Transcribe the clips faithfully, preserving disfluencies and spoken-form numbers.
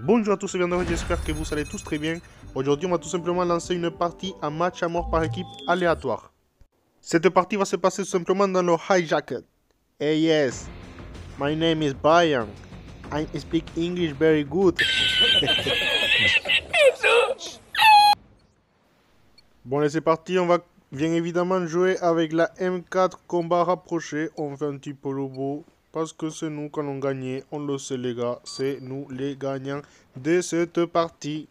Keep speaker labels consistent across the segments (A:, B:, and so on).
A: Bonjour à tous et bienvenue, j'espère que vous allez tous très bien. Aujourd'hui, on va tout simplement lancer une partie en match à mort par équipe aléatoire. Cette partie va se passer tout simplement dans le hijacket. Hey yes, my name is Brian. I speak English very good. Bon, allez, c'est parti, on va bien évidemment jouer avec la M quatre combat rapproché. On fait un petit peu le beau. Parce que c'est nous qui allons gagner, on le sait les gars, c'est nous les gagnants de cette partie.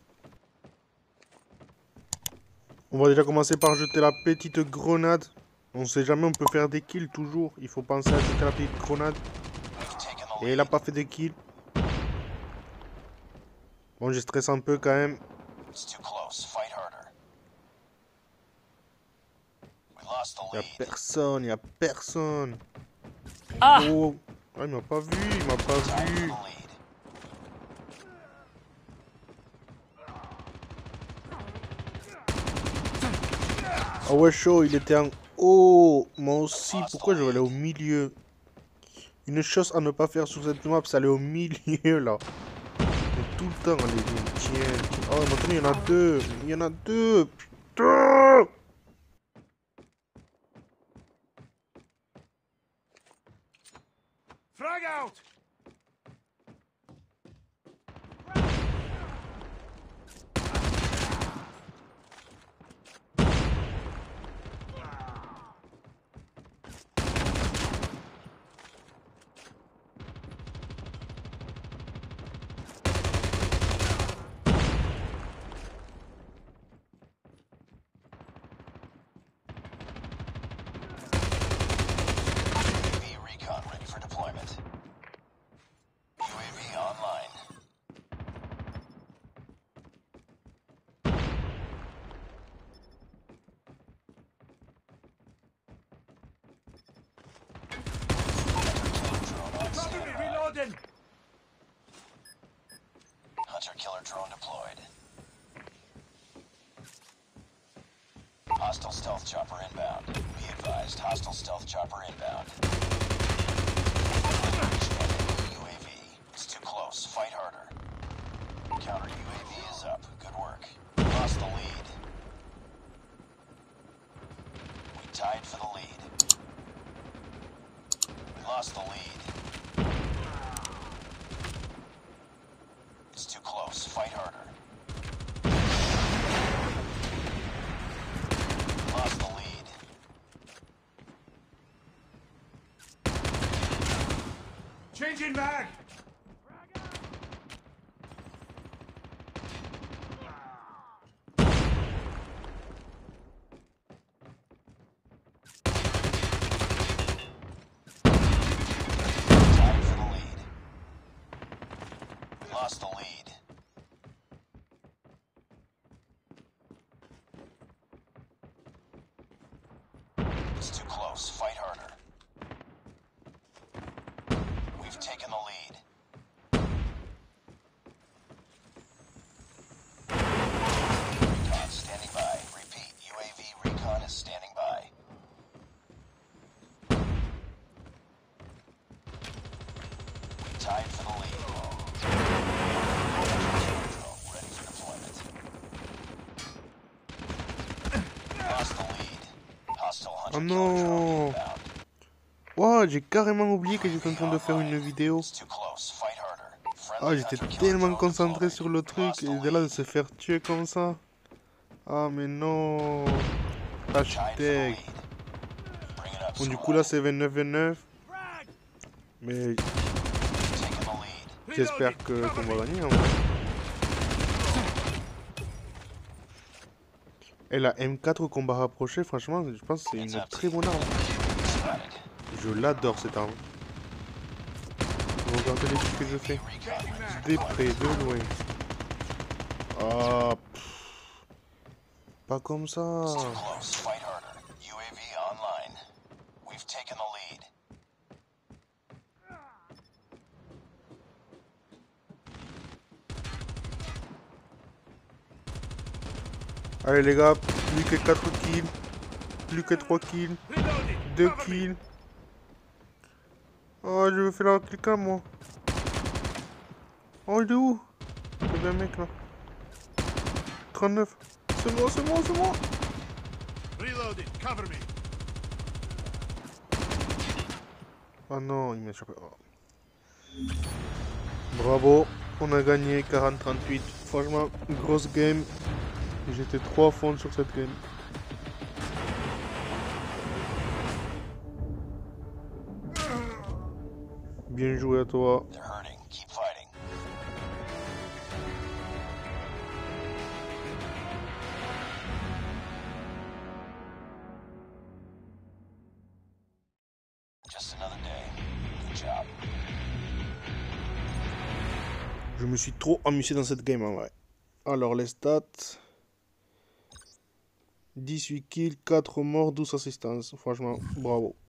A: On va déjà commencer par jeter la petite grenade. On sait jamais, on peut faire des kills toujours. Il faut penser à jeter la petite grenade. Et il n'a pas fait de kills. Bon, je stresse un peu quand même. Il n'y a personne, il n'y a personne.
B: Ah
A: Oh, ah, il m'a pas vu, il m'a pas vu. Ah ouais, chaud, il était en haut. Moi aussi, pourquoi je vais aller au milieu? Une chose à ne pas faire sur cette map, c'est aller au milieu là. Et tout le temps, allez, tiens. Oh, maintenant il y en a deux. Il y en a deux. Putain.
B: Frag out!
C: Hunter killer drone deployed. Hostile stealth chopper inbound. Be advised, hostile stealth chopper inbound. U A V. It's too close. Fight harder. Counter U A V is up. Good work. Lost the lead. We tied for the lead. We lost the lead. It's too close. Fight harder. Lost the lead.
B: Changing mag!
C: Tied for the lead. Lost the lead. It's too close. Fight harder. We've taken the lead. Recon standing by. Repeat, U A V recon is standing by. We tied for the lead. Ready for deployment. Lost the lead. Hostile hunter
A: Oh
C: killer
A: non.
C: drone inbound.
A: Wow, j'ai carrément oublié que j'étais en train de faire une vidéo.
C: It's too close. Fight harder.
A: Ah,
C: Friendly
A: j'étais
C: hunter killer
A: tellement
C: drone
A: concentré
C: deployed.
A: sur le truc.
C: Lost the
A: Et de là de
C: lead.
A: se faire tuer comme ça. Ah, mais non.
C: Tied for the
A: Hashtag.
C: lead. Bring it up,
A: Bon, du
C: squad.
A: coup, là, c'est vingt-neuf vingt-neuf. Mais
C: Taking the lead.
A: j'espère que qu'on va gagner en vrai. Et la M quatre au combat rapproché, franchement, je pense que c'est une très bonne arme.
C: Spotted.
A: Je l'adore cette arme. Regardez les trucs que je fais. Des près, de loin. Ah, pff. Pas comme ça.
C: It's too close. Fight harder. U A V online. We've taken the lead.
A: Allez les gars, plus que quatre kills. Plus que trois kills. deux kills. Oh, je vais faire la quelqu'un moi. Oh, il est où? Combien de mecs là? trente-neuf. C'est moi, c'est moi, c'est moi.
B: Reloading. Cover me.
A: Ah non, il m'a chopé. Oh. Bravo, on a gagné quarante trente-huit. Franchement, grosse game. J'étais trop à fond sur cette game. Bien joué à toi.
C: They're hurting. Keep fighting. Just another day. Good job.
A: Je me suis trop amusé dans cette game en vrai. Alors les stats. dix-huit kills, quatre morts, douze assistances. Franchement, bravo.